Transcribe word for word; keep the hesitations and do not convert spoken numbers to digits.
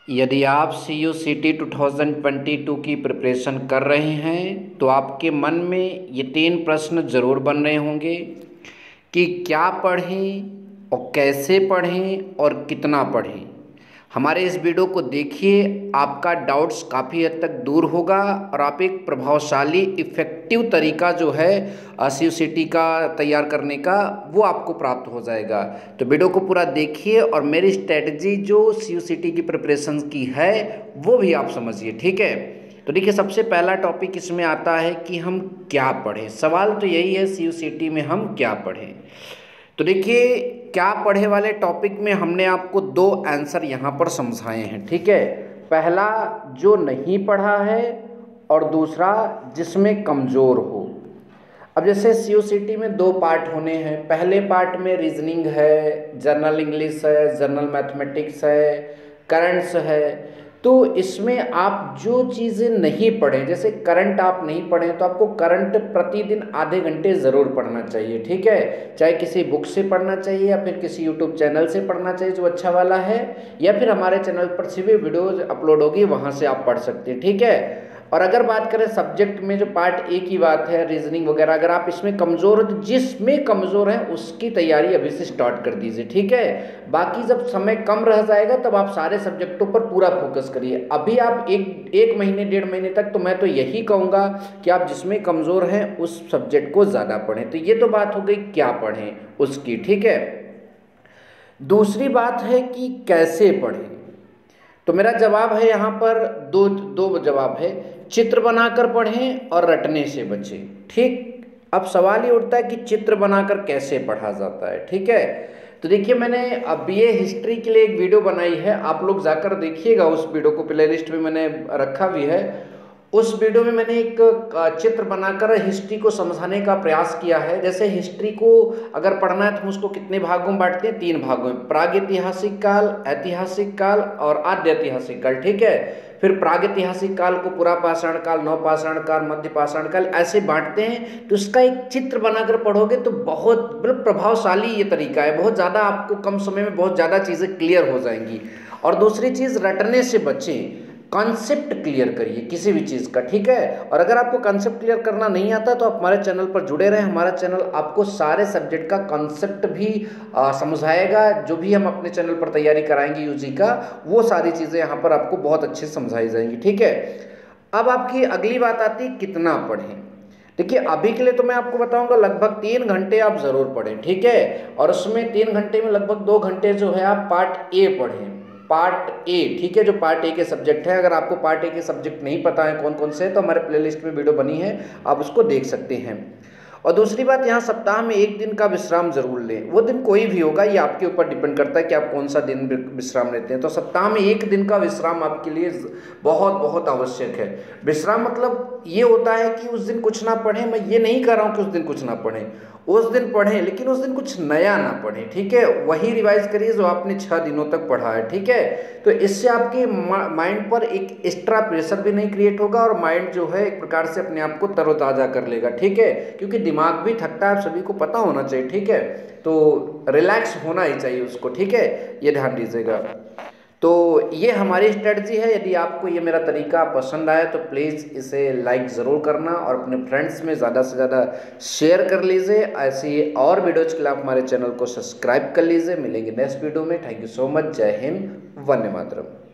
यदि आप C U C T two thousand twenty two की प्रिपरेशन कर रहे हैं तो आपके मन में ये तीन प्रश्न ज़रूर बन रहे होंगे कि क्या पढ़ें और कैसे पढ़ें और कितना पढ़ें। हमारे इस वीडियो को देखिए, आपका डाउट्स काफ़ी हद तक दूर होगा और आप एक प्रभावशाली इफ़ेक्टिव तरीका जो है सी यू सी टी का तैयार करने का वो आपको प्राप्त हो जाएगा। तो वीडियो को पूरा देखिए और मेरी स्ट्रेटजी जो सी यू सी टी की प्रिपरेशन की है वो भी आप समझिए, ठीक है। तो देखिए, सबसे पहला टॉपिक इसमें आता है कि हम क्या पढ़ें। सवाल तो यही है सी यू सी टी में हम क्या पढ़ें। तो देखिए, क्या पढ़े वाले टॉपिक में हमने आपको दो आंसर यहाँ पर समझाए हैं, ठीक है। पहला जो नहीं पढ़ा है और दूसरा जिसमें कमज़ोर हो। अब जैसे सी यू सी टी में दो पार्ट होने हैं। पहले पार्ट में रीजनिंग है, जनरल इंग्लिश है, जनरल मैथमेटिक्स है, करंट्स है। तो इसमें आप जो चीज़ें नहीं पढ़ें, जैसे करंट आप नहीं पढ़ें तो आपको करंट प्रतिदिन आधे घंटे ज़रूर पढ़ना चाहिए, ठीक है। चाहे किसी बुक से पढ़ना चाहिए या फिर किसी यूट्यूब चैनल से पढ़ना चाहिए जो अच्छा वाला है, या फिर हमारे चैनल पर से भी वीडियोज़ अपलोड होगी, वहाँ से आप पढ़ सकते हैं, ठीक है। और अगर बात करें सब्जेक्ट में, जो पार्ट ए की बात है, रीजनिंग वगैरह, अगर आप इसमें कमज़ोर हो तो जिसमें कमज़ोर है उसकी तैयारी अभी से स्टार्ट कर दीजिए, ठीक है। बाकी जब समय कम रह जाएगा तब आप सारे सब्जेक्टों पर पूरा फोकस करिए। अभी आप एक एक महीने डेढ़ महीने तक तो मैं तो यही कहूँगा कि आप जिसमें कमज़ोर हैं उस सब्जेक्ट को ज़्यादा पढ़ें। तो ये तो बात हो गई क्या पढ़ें उसकी, ठीक है। दूसरी बात है कि कैसे पढ़ें। तो मेरा जवाब है यहाँ पर दो दो जवाब है, चित्र बनाकर पढ़ें और रटने से बचें, ठीक। अब सवाल ये उठता है कि चित्र बनाकर कैसे पढ़ा जाता है, ठीक है। तो देखिए, मैंने अब ये हिस्ट्री के लिए एक वीडियो बनाई है, आप लोग जाकर देखिएगा उस वीडियो को, प्ले लिस्ट में मैंने रखा भी है। उस वीडियो में मैंने एक चित्र बनाकर हिस्ट्री को समझाने का प्रयास किया है। जैसे हिस्ट्री को अगर पढ़ना है तो हम उसको कितने भागों में बांटते हैं, तीन भागों में, प्रागैतिहासिक काल, ऐतिहासिक काल और आद्य ऐतिहासिक काल, ठीक है। फिर प्रागैतिहासिक काल को पुरापाषाण काल, नवपाषाण काल, मध्य पाषाण काल ऐसे बांटते हैं। तो उसका एक चित्र बनाकर पढ़ोगे तो बहुत मतलब प्रभावशाली ये तरीका है, बहुत ज़्यादा आपको कम समय में बहुत ज़्यादा चीज़ें क्लियर हो जाएंगी। और दूसरी चीज़, रटने से बचें, कॉन्सेप्ट क्लियर करिए किसी भी चीज़ का, ठीक है। और अगर आपको कॉन्सेप्ट क्लियर करना नहीं आता तो आप हमारे चैनल पर जुड़े रहें। हमारा चैनल आपको सारे सब्जेक्ट का कॉन्सेप्ट भी आ, समझाएगा। जो भी हम अपने चैनल पर तैयारी कराएंगे यूजी का, वो सारी चीज़ें यहाँ पर आपको बहुत अच्छे से समझाई जाएंगी, ठीक है। अब आपकी अगली बात आती है कितना पढ़ें। देखिए, अभी के लिए तो मैं आपको बताऊंगा लगभग तीन घंटे आप ज़रूर पढ़ें, ठीक है। और उसमें तीन घंटे में लगभग दो घंटे जो है आप पार्ट ए पढ़ें, पार्ट ए, ठीक है, जो पार्ट ए के सब्जेक्ट है। अगर आपको पार्ट ए के सब्जेक्ट नहीं पता है कौन कौन से, तो हमारे प्लेलिस्ट में वीडियो बनी है, आप उसको देख सकते हैं। और दूसरी बात, यहाँ सप्ताह में एक दिन का विश्राम जरूर लें। वो दिन कोई भी होगा, ये आपके ऊपर डिपेंड करता है कि आप कौन सा दिन विश्राम लेते हैं। तो सप्ताह में एक दिन का विश्राम आपके लिए बहुत बहुत आवश्यक है। विश्राम मतलब ये होता है कि उस दिन कुछ ना पढ़ें। मैं ये नहीं कह रहा हूँ कि उस दिन कुछ ना पढ़ें, उस दिन पढ़ें, लेकिन उस दिन कुछ नया ना पढ़ें, ठीक है। वही रिवाइज करिए जो आपने छः दिनों तक पढ़ा है, ठीक है। तो इससे आपके माइंड पर एक एक्स्ट्रा प्रेशर भी नहीं क्रिएट होगा और माइंड जो है एक प्रकार से अपने आप को तरोताज़ा कर लेगा, ठीक है। क्योंकि दिमाग भी थकता है, आप सभी को पता होना चाहिए, ठीक है। तो रिलैक्स होना ही चाहिए उसको, ठीक है, ये ध्यान दीजिएगा। तो ये हमारी स्ट्रेटजी है। यदि आपको ये मेरा तरीका पसंद आया तो प्लीज़ इसे लाइक ज़रूर करना और अपने फ्रेंड्स में ज़्यादा से ज़्यादा शेयर कर लीजिए। ऐसी और वीडियोज़ के लिए आप हमारे चैनल को सब्सक्राइब कर लीजिए। मिलेंगे नेक्स्ट वीडियो में। Thank you so much. जय हिंद, वंदे मातरम।